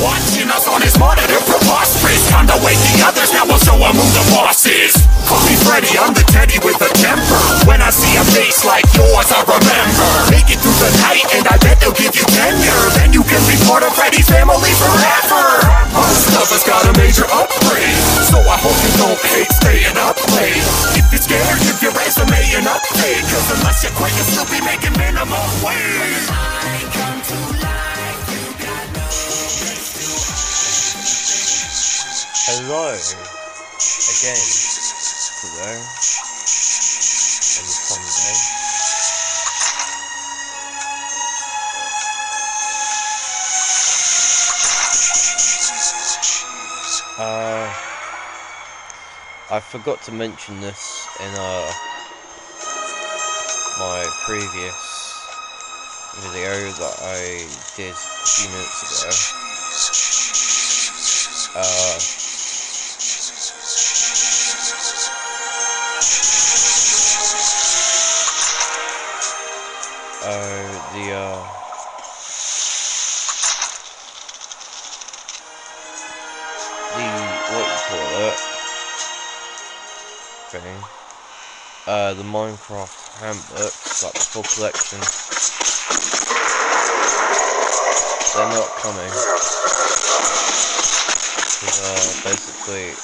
Watching us on his monitor, preposterous. Time to wake the others, now we'll show him who the boss is. Call me Freddy, I'm the Teddy with a temper. When I see a face like yours, I remember. Make it through the night, and I bet they'll give you tenure. Then you can be part of Freddy's family forever. Most of us got a major upgrade, so I hope you don't hate staying up late. If you're scared, give your resume an update, cause unless you quit, you'll still be making minimum wage. I come to life, you got no place to hide. Hello again today on this Sunday. I forgot to mention this in my previous video that I did a few minutes ago. The Minecraft handbooks, like the full collection, they're not coming, because basically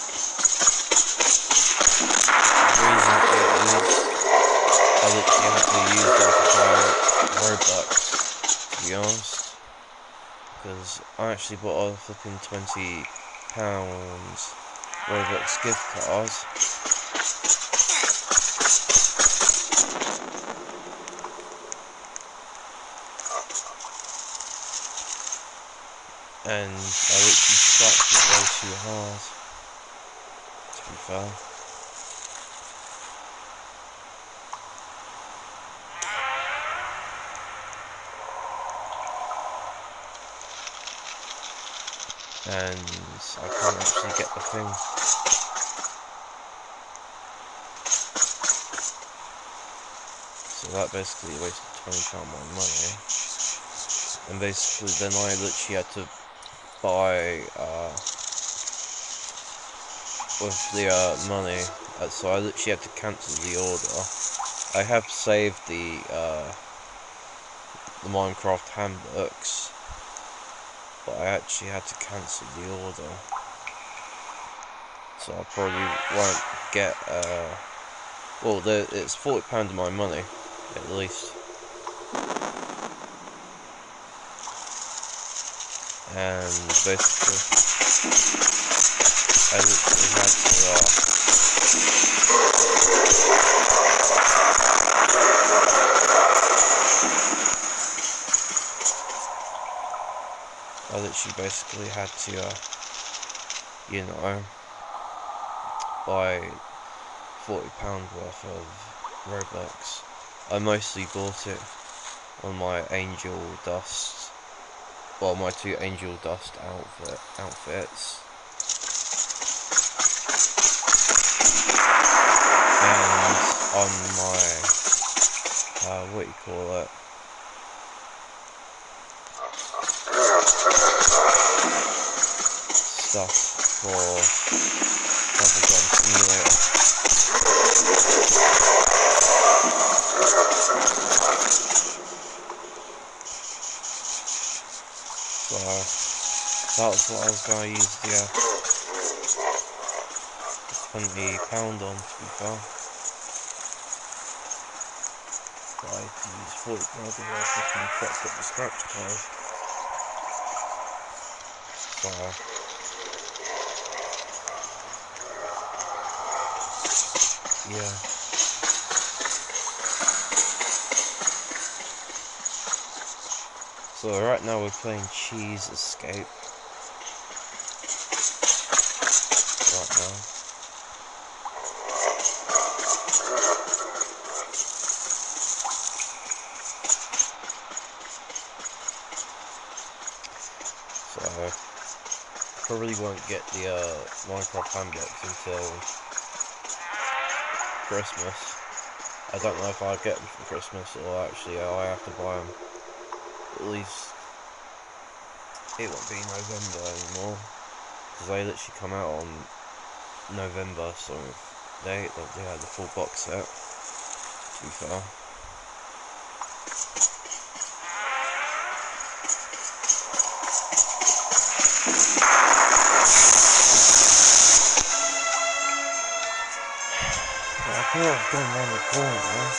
the reason is I literally had to use them to buy Robux, to be honest, because I actually bought a flipping £20 Robux gift card. And I literally scratched it way too hard, to be fair. And I can't actually get the thing. So that basically wasted £20 more money. And basically then I literally had to buy with the money, so I literally had to cancel the order. I have saved the Minecraft handbooks, but I actually had to cancel the order, so I probably won't get well, it's £40 of my money at least. And basically, I literally had to, you know, buy £40 worth of Robux. I mostly bought it on my Angel Dust. Well, my two Angel Dust outfits, and on my what do you call it? Stuff for Bubblegum Simulator. So that was what I was going to use the £20 on, to be fair. But I had to use £40 of I fucking fucked up the scratch card. So yeah. So right now we're playing Cheese Escape. Right now. So probably won't get the Minecraft handbooks until Christmas. I don't know if I'll get them for Christmas or actually I have to buy them at least it won't be November anymore, because they literally come out on November, so they had the full box set, to be fair. I thought I was going around the corner.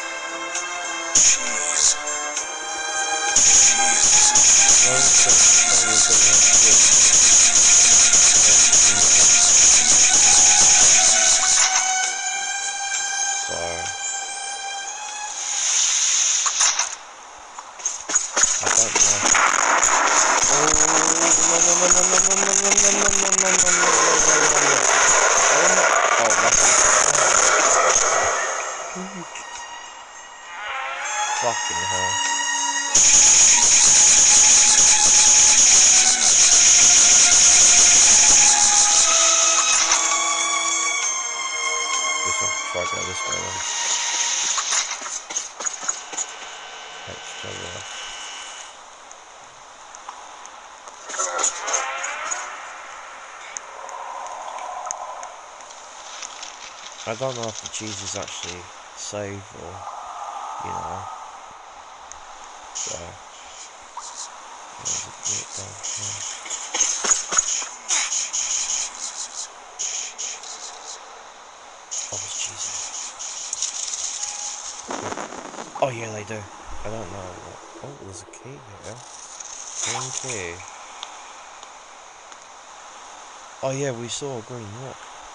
Fucking hell. Guess I have to try to go this way then. Extra rough. I don't know if the cheese is actually saved or, you know. So, there's a bit down here. Oh, there's cheese in. Oh yeah, they do. I don't know what. Oh, there's a key here. Green key. Oh yeah, we saw a green lock.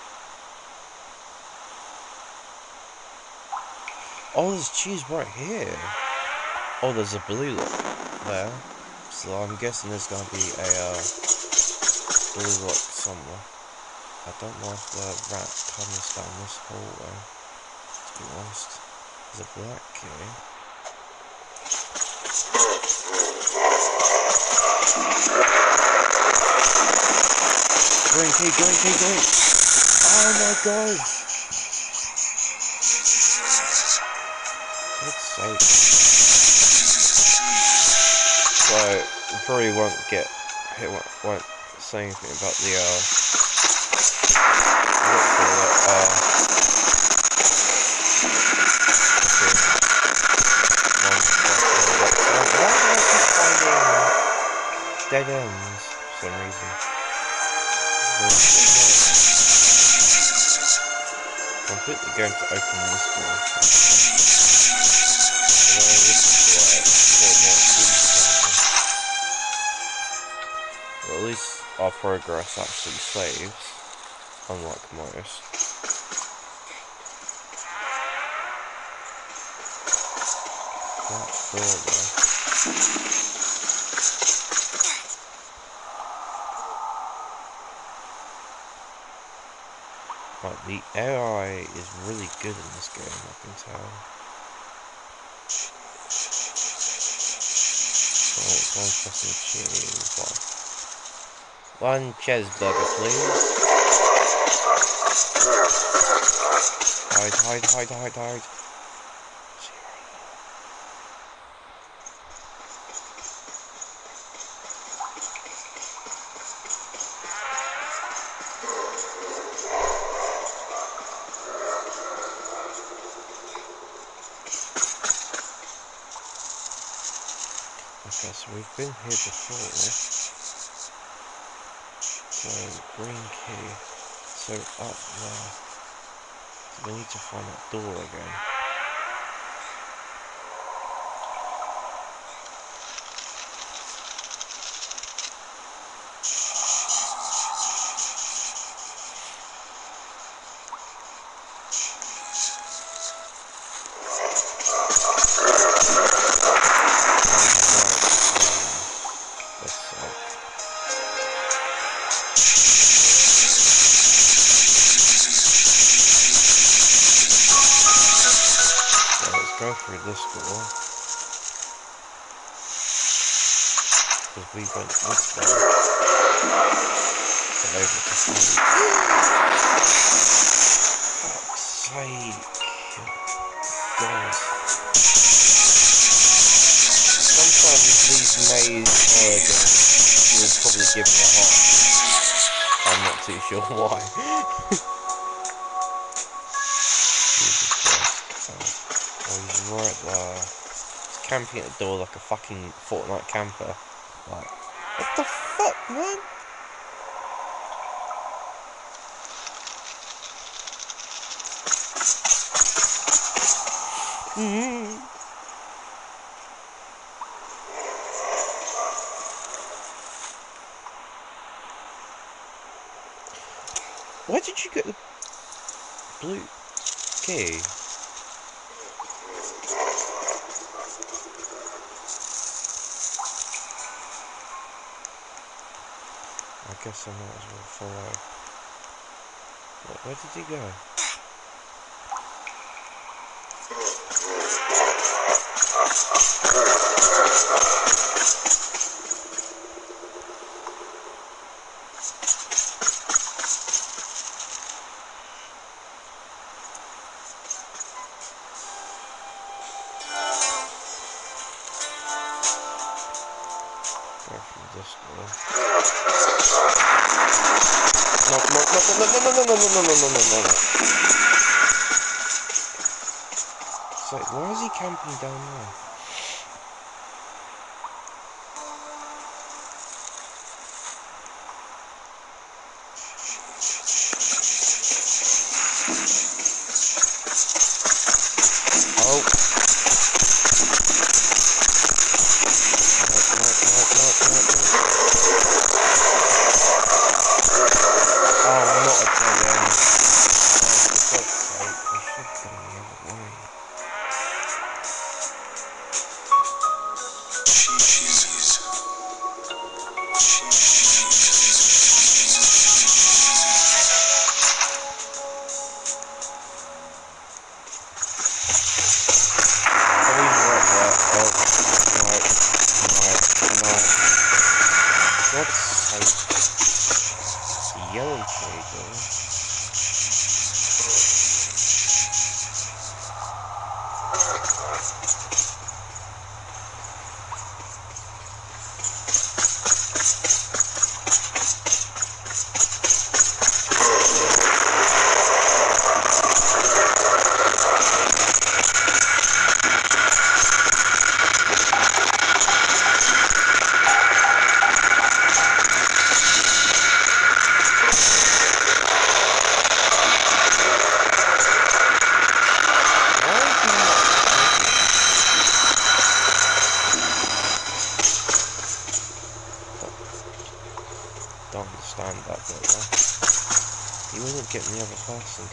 Oh, there's cheese right here. Oh, there's a blue lock there. So I'm guessing there's gonna be a blue lock somewhere. I don't know if the rat comes down this hallway, to be honest. There's a black key. Green key, green key, green! Oh my god! God's sake. So, we probably won't get hit, won't say anything about the, dead ends for some reason. I'm completely going to open this door. Well, at least our progress actually saves, unlike most. That door there. But the AI is really good in this game, I can tell. So, one pressing cheese. One cheeseburger, please. Hide. Okay, so we've been here before. So, green key. So, up there. So we need to find that door again. Go through this door, because we went this way, so over to see. Fuck's sake, God. Sometimes these maze horror games will probably give me a heart. I'm not too sure why. Jesus Christ. Oh, he's right there. He's camping at the door like a fucking Fortnite camper. Like, what the fuck, man? Why did you get the blue key? I guess I might as well follow. Where did he go? Go from this door. No. So, why is he camping down there? Oh. No. Oh, not a dead end. Oh, for God's sake, I should go the other way. God's sake. The yellow shade though. Don't understand that bit there. He wasn't getting the other person.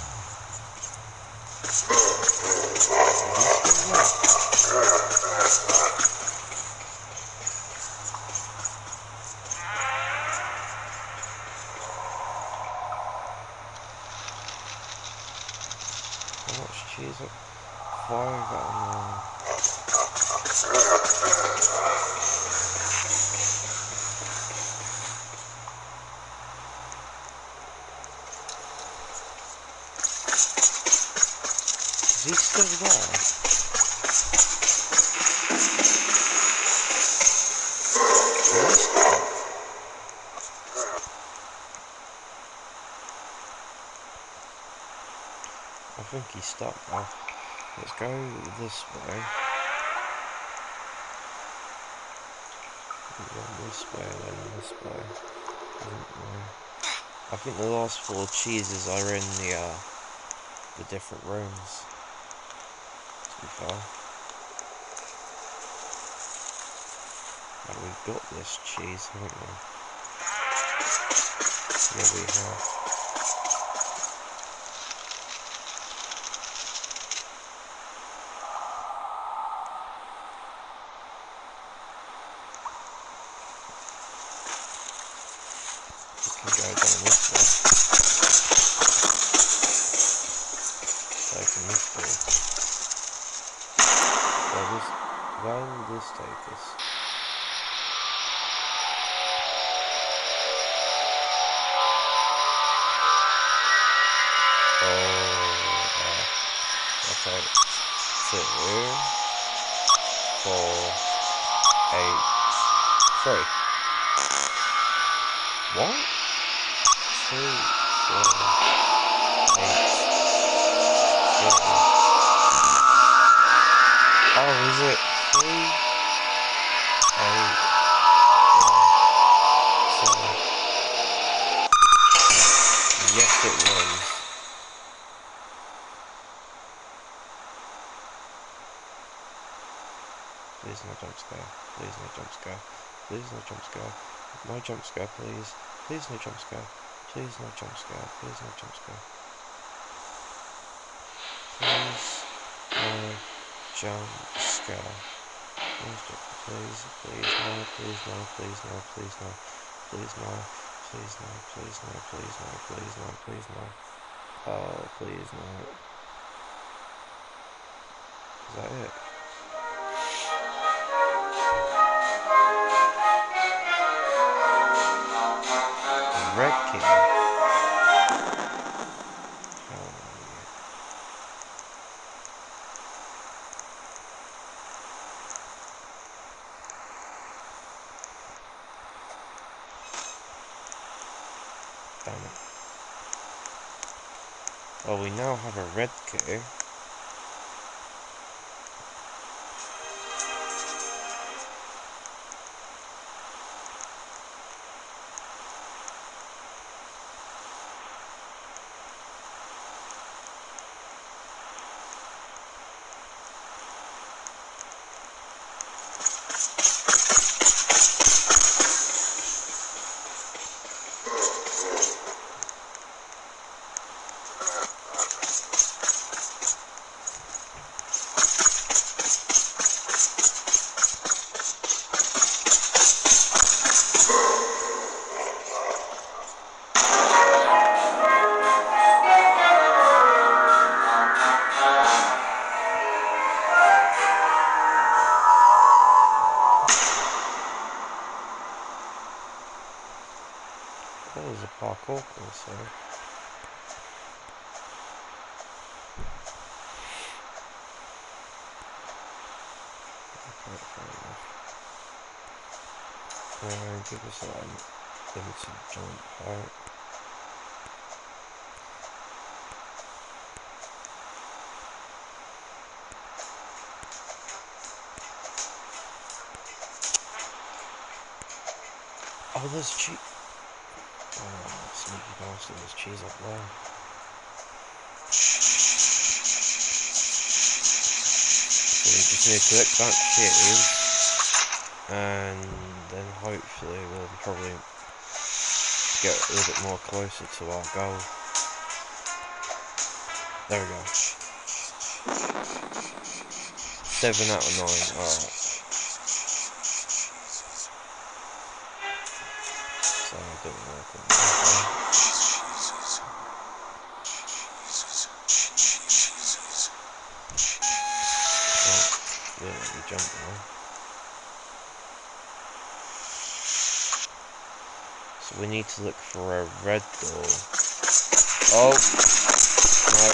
How much cheese up? 5 out of 9. Is he still there? I think he's stuck now. Let's go this way. This way, then this way. I think the last 4 cheeses are in the different rooms. To be fair. And we've got this cheese, haven't we? Yeah, we have. We can go down this way. Taking this way. Where will this take us? Okay. 2, 4, 8, 3. What? 2, 4, 8, 0. Oh, is it 3, 8, 7? Yes, it was. Please no jump scare. Please no jump scare. Please no jump scare. No jump scare, please. Please no jump scare. Please no jump scare. Please no jump scare. Please no jump scare. Please, please no, please no, please no, please no, please no, please no, please no, please no, please no, please no. Oh, please no. Is that it? Red key. Hallelujah. Damn it. Well, we now have a red key. That was a parkour course, though. Okay, fair enough. Give us limited jump height. Oh, there's cheese. Oh, sneaky bastard, there's cheese up there. So we just need to collect that cheese, and then hopefully we'll probably get a little bit more closer to our goal. There we go. 7 out of 9, alright. So I didn't work on that. Oh, yeah, you jump now. So we need to look for a red door. Oh! No.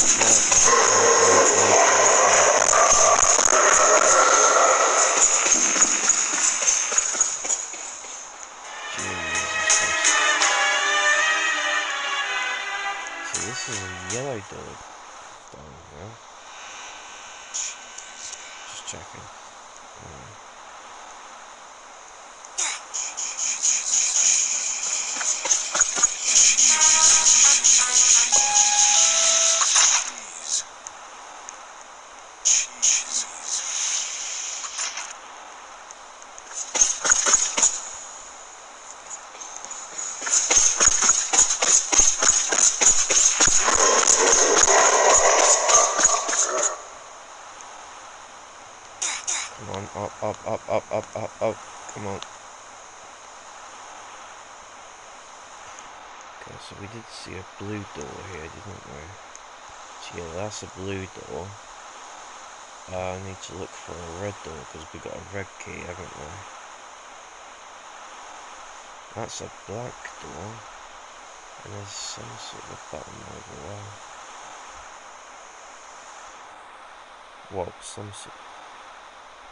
So this is a yellow door down here. Just checking. Come on, up, come on. Okay, so we did see a blue door here, didn't we? So yeah, that's a blue door. I need to look for a red door, because we got a red key, haven't we? That's a black door. And there's some sort of a button over there. What? Some sort...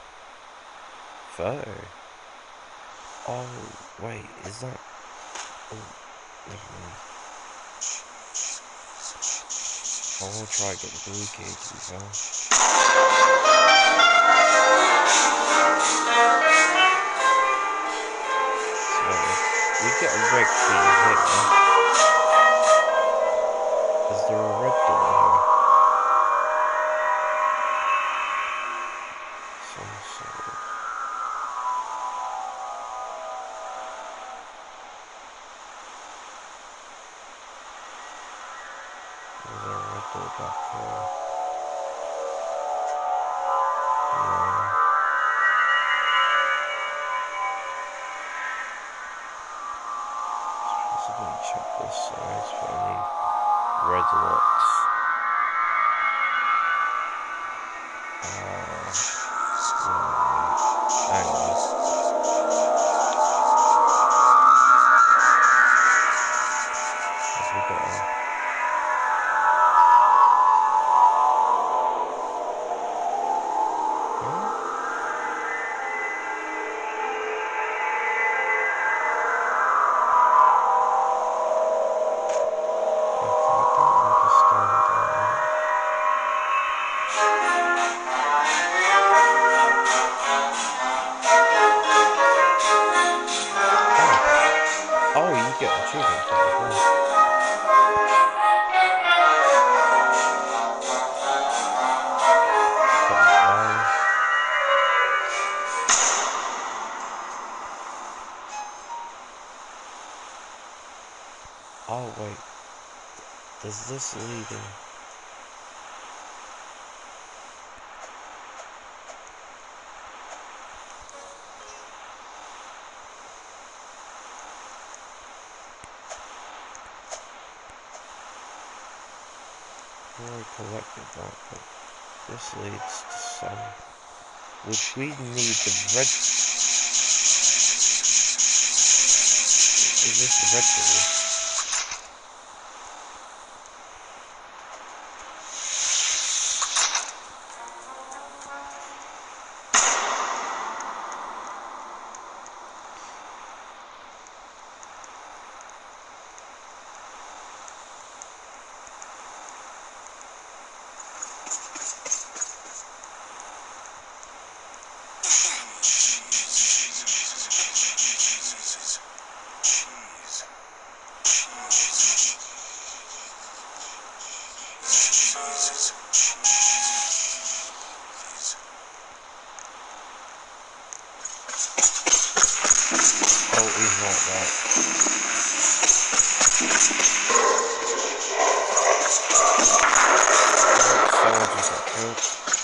Photo? Oh, wait, is that... Never mind. I will try to get the blue key, to be fair. So, we get a red key here. Is there a red door here? Some sort of... Is there a red door back here? No. Possibly check this side for any red locks. Hang on. Have we got a... Oh, you get achievements for it as well. Oh wait, does this lead in? I already collected that, but this leads to some, which we need the red. Is this the red door? Oh, he's not that. Someone just got killed.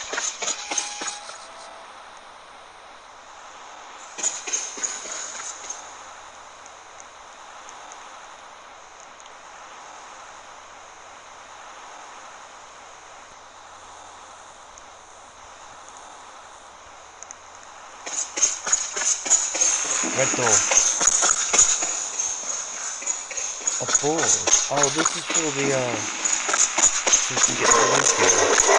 Red door. A board. Oh, this is for the, so we can get the link here.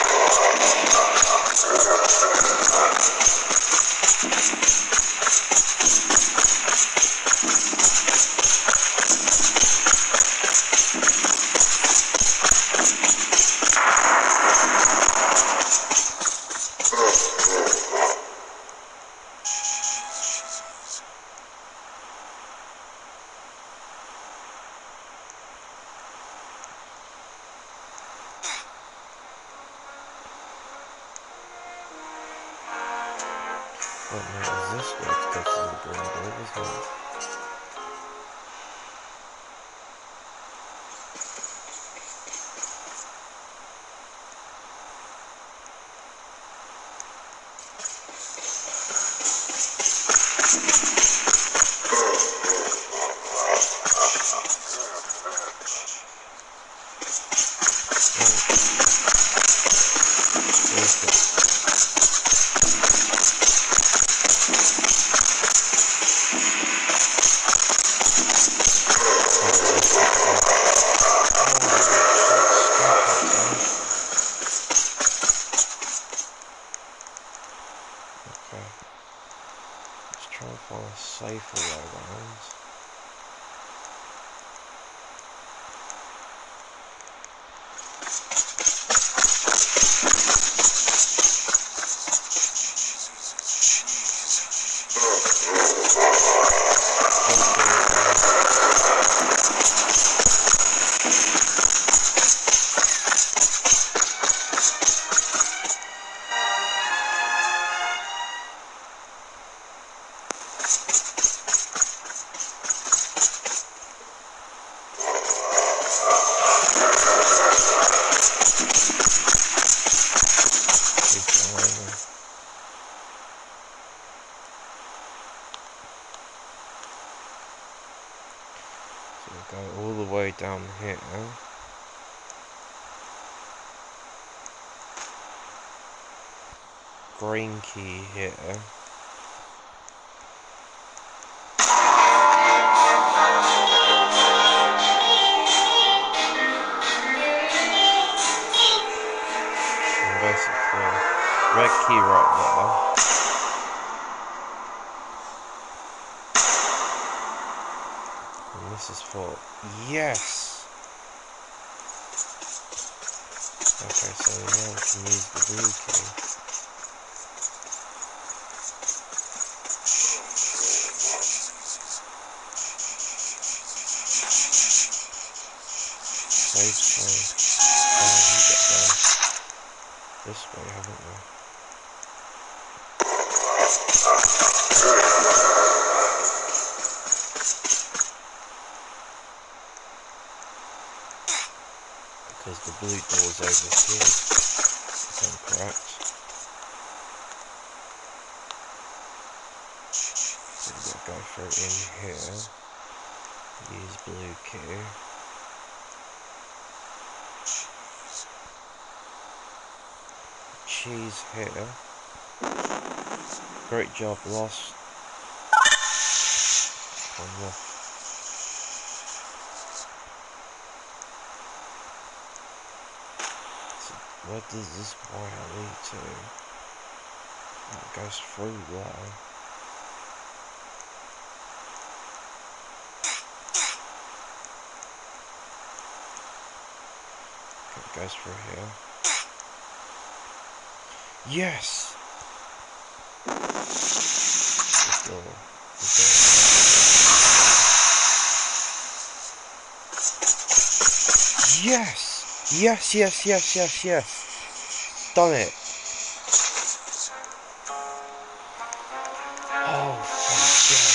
What now is this way to go to the green door as well? So we'll go all the way down here. Green key here. And basically, red key right there. And this is for yes. Okay, so now we can use the blue key. Save point. Oh, we got there. This way, haven't we? Because the blue door's over here, if I'm correct. So we've got to go through in here. Use blue key. Cheese here. Great job, lost. One more. So where does this wire lead to? It goes through there. Okay, it goes through here. Yes! The door. Yes! Yes, yes, yes, yes, yes! Done it! Oh, thank God.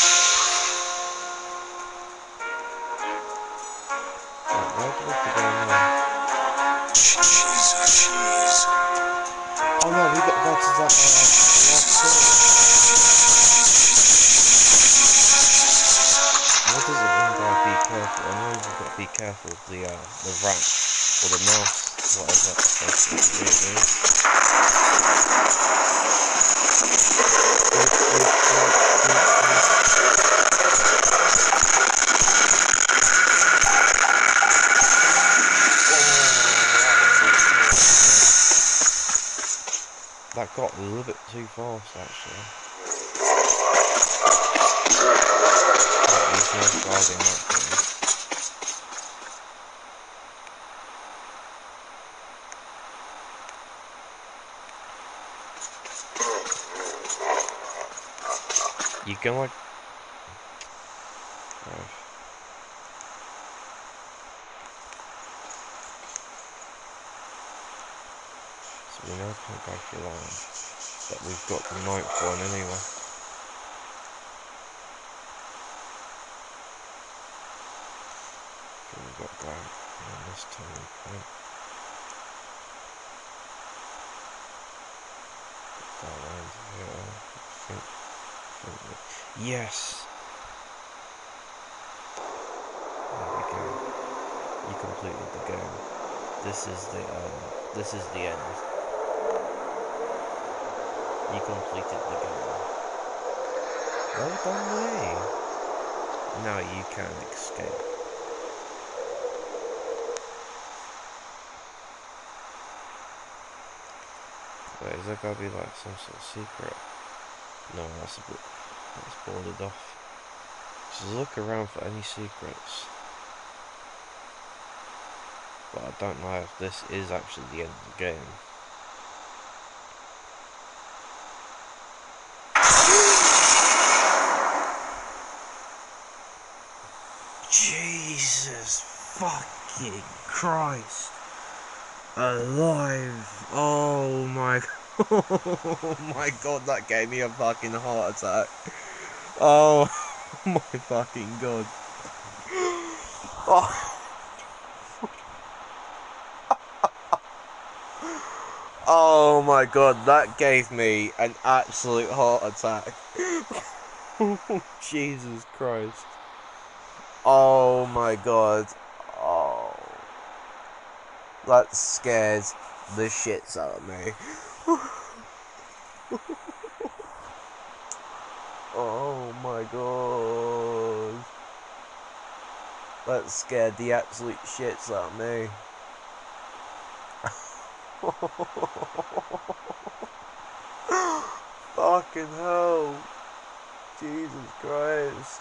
Right, where do we have to go now? Oh no, we got to go to that last door. What does it mean by be careful? I know we've got to be careful of the rat or the mouse, whatever that's supposed to be. That got a little bit too fast, actually. He's not driving that thing. You can like... Right. So we now can't go for that one. But we've got the 9th one anyway. So we've got to go on this turning point. Go around here, I think yes! There we go. You completed the game. This is the end. You completed the game. Well done, me. Now you can escape. Wait, is there gotta be like some sort of secret? No, that's boarded off. Just look around for any secrets. but I don't know if this is actually the end of the game. Jesus fucking Christ. Alive. Oh my oh my god, that gave me a fucking heart attack. Oh my fucking god. Oh. Oh my god, that gave me an absolute heart attack. Jesus Christ. Oh my god. Oh. That scared the shits out of me. Oh my god. That scared the absolute shits out of me. Fucking hell. Jesus Christ.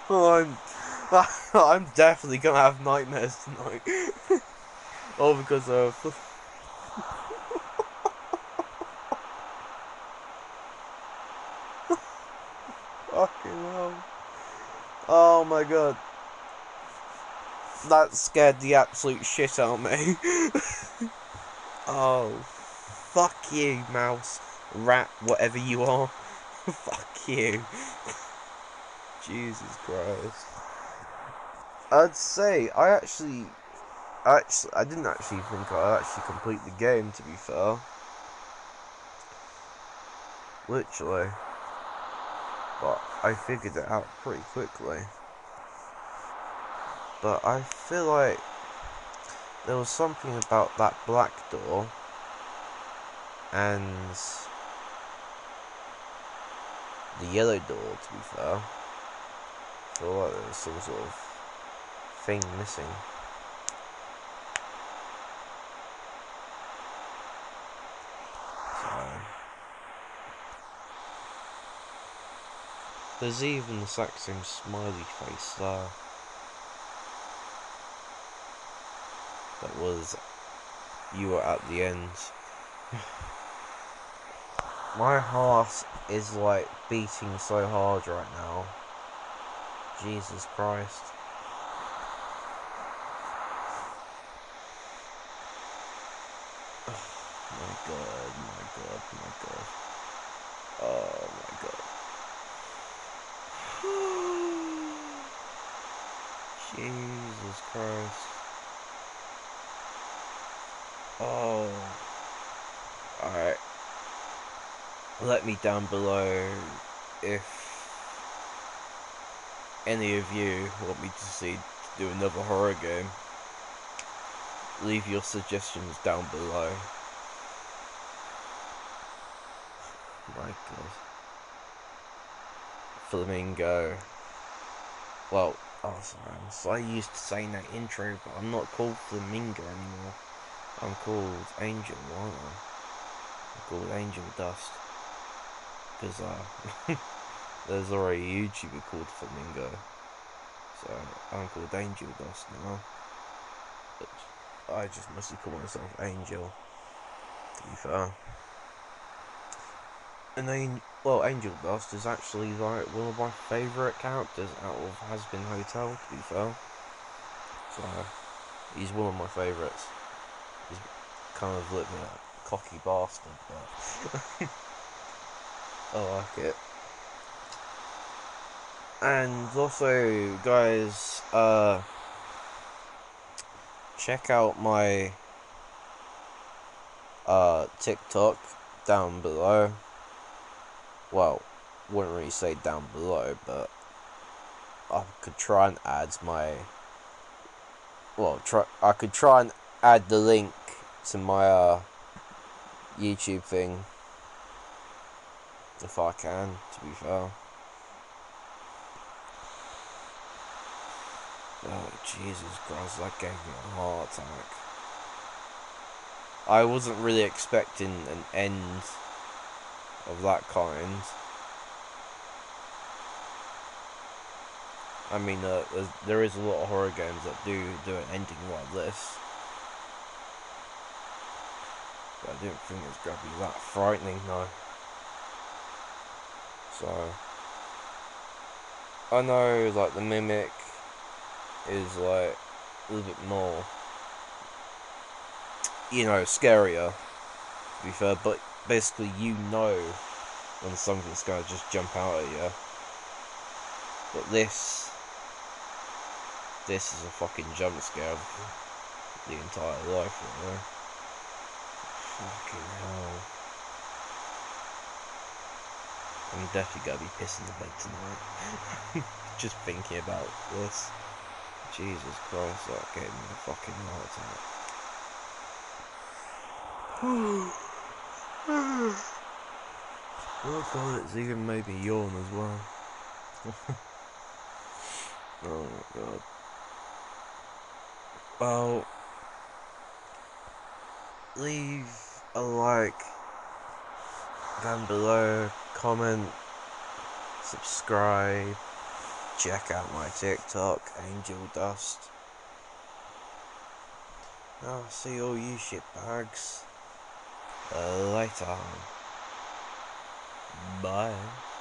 I'm definitely gonna have nightmares tonight. All because of fucking hell. Oh my god. That scared the absolute shit out of me. Oh, fuck you, mouse, rat, whatever you are. Fuck you. Jesus Christ. I'd say I didn't actually think I'd actually complete the game, to be fair. Literally. But I figured it out pretty quickly. But I feel like there was something about that black door and the yellow door, to be fair. I feel like there was some sort of thing missing. So there's even the exact same smiley face there. That was you were at the end. My heart is like beating so hard right now. Jesus Christ. Oh my god, my god, my god. Oh my god. Jesus Christ. Oh. Alright. Let me down below if any of you want me to do another horror game. Leave your suggestions down below. My god. Flamingo. Well, oh sorry, I'm so used to saying that intro, but I'm not called Flamingo anymore. I'm called Angel, aren't I? I'm called Angel Dust. Because, there's already a YouTuber called Flamingo. So, I'm called Angel Dust now. But I just mostly call myself Angel, to be fair. And Angel Dust is actually like one of my favourite characters out of Hazbin Hotel, to be fair. So, he's one of my favourites. He's kind of a little bit of a cocky bastard, but I like it. And also, guys, check out my TikTok down below. Well, wouldn't really say down below, but I could try and add I could try and add the link to my YouTube thing if I can, to be fair. Oh, Jesus Christ, that gave me a heart attack. I wasn't really expecting an end of that kind. I mean, there is a lot of horror games that do an ending like this. But I didn't think it was going to be that frightening, no. So, I know, like, the Mimic is, like, a little bit more, you know, scarier, to be fair, but basically you know when something's going to just jump out at you. But this is a fucking jump scare of the entire life, you know. Fucking hell. I'm definitely gonna be pissing the bed tonight. Just thinking about this. Jesus Christ, that gave me a fucking heart attack. Oh god, it's even made me yawn as well. Oh my god. Well, leave a like down below, comment, subscribe, check out my TikTok, Angel Dust. I'll see all you shitbags later. Bye.